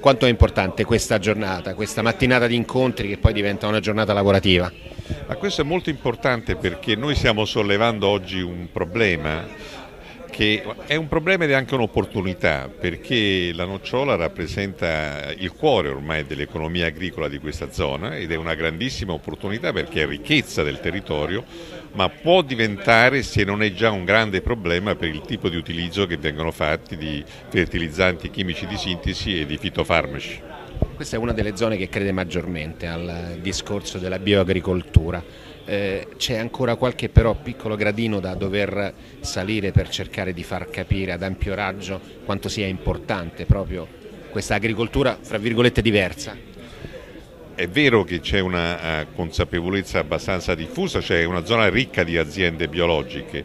Quanto è importante questa giornata, questa mattinata di incontri che poi diventa una giornata lavorativa? Ma questo è molto importante perché noi stiamo sollevando oggi un problema che è un problema ed è anche un'opportunità, perché la nocciola rappresenta il cuore ormai dell'economia agricola di questa zona ed è una grandissima opportunità perché è ricchezza del territorio, ma può diventare, se non è già un grande problema, per il tipo di utilizzo che vengono fatti di fertilizzanti chimici di sintesi e di fitofarmaci. Questa è una delle zone che crede maggiormente al discorso della bioagricoltura. C'è ancora qualche però piccolo gradino da dover salire per cercare di far capire ad ampio raggio quanto sia importante proprio questa agricoltura, fra virgolette, diversa. È vero che c'è una consapevolezza abbastanza diffusa, c'è una zona ricca di aziende biologiche,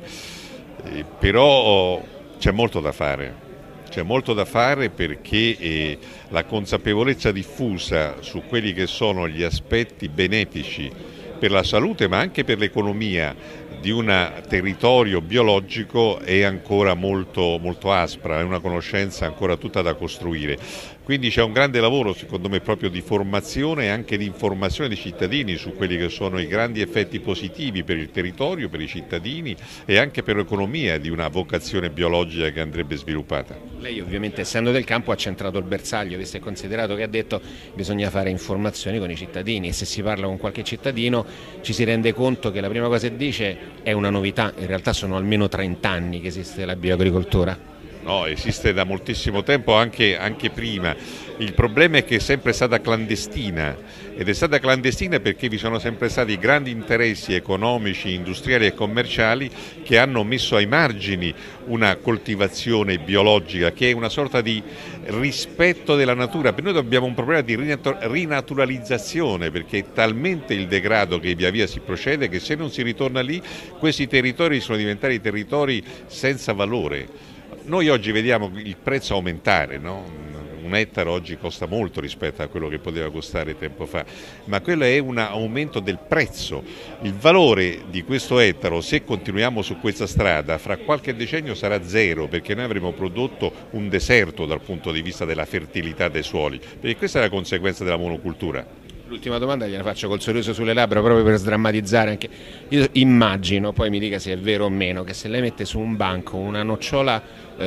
però c'è molto da fare. C'è molto da fare perché la consapevolezza diffusa su quelli che sono gli aspetti benefici per la salute ma anche per l'economia di un territorio biologico è ancora molto, molto aspra, è una conoscenza ancora tutta da costruire. Quindi c'è un grande lavoro secondo me proprio di formazione e anche di informazione dei cittadini su quelli che sono i grandi effetti positivi per il territorio, per i cittadini e anche per l'economia di una vocazione biologica che andrebbe sviluppata. Lei ovviamente essendo del campo ha centrato il bersaglio, visto e considerato che ha detto che bisogna fare informazioni con i cittadini e se si parla con qualche cittadino ci si rende conto che la prima cosa che dice è una novità, in realtà sono almeno 30 anni che esiste la bioagricoltura. No, esiste da moltissimo tempo, anche prima. Il problema è che è sempre stata clandestina ed è stata clandestina perché vi sono sempre stati grandi interessi economici, industriali e commerciali che hanno messo ai margini una coltivazione biologica che è una sorta di rispetto della natura. Per noi abbiamo un problema di rinaturalizzazione perché è talmente il degrado che via via si procede che se non si ritorna lì questi territori sono diventati territori senza valore. Noi oggi vediamo il prezzo aumentare, no? Un ettaro oggi costa molto rispetto a quello che poteva costare tempo fa, ma quello è un aumento del prezzo. Il valore di questo ettaro, se continuiamo su questa strada, fra qualche decennio sarà zero, perché noi avremo prodotto un deserto dal punto di vista della fertilità dei suoli, perché questa è la conseguenza della monocultura. L'ultima domanda gliela faccio col sorriso sulle labbra proprio per sdrammatizzare anche. Io immagino, poi mi dica se è vero o meno, che se lei mette su un banco una nocciola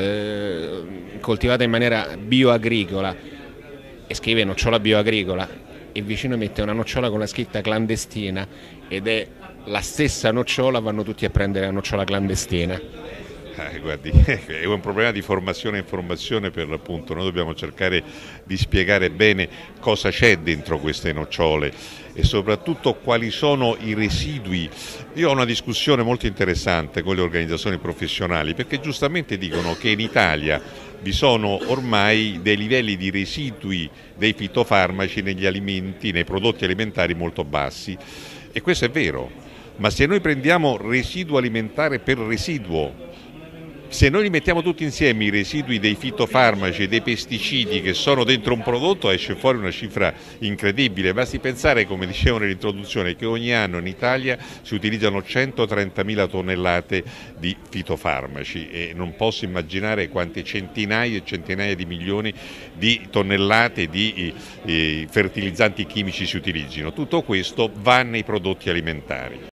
coltivata in maniera bioagricola e scrive nocciola bioagricola e vicino mette una nocciola con la scritta clandestina ed è la stessa nocciola, vanno tutti a prendere la nocciola clandestina. Guardi, è un problema di formazione e informazione per l'appunto, noi dobbiamo cercare di spiegare bene cosa c'è dentro queste nocciole e soprattutto quali sono i residui. Io ho una discussione molto interessante con le organizzazioni professionali perché giustamente dicono che in Italia vi sono ormai dei livelli di residui dei fitofarmaci negli alimenti, nei prodotti alimentari molto bassi e questo è vero, ma se noi prendiamo residuo alimentare per residuo, se noi li mettiamo tutti insieme i residui dei fitofarmaci e dei pesticidi che sono dentro un prodotto esce fuori una cifra incredibile, basti pensare, come dicevo nell'introduzione, che ogni anno in Italia si utilizzano 130.000 tonnellate di fitofarmaci e non posso immaginare quante centinaia e centinaia di milioni di tonnellate di fertilizzanti chimici si utilizzino. Tutto questo va nei prodotti alimentari.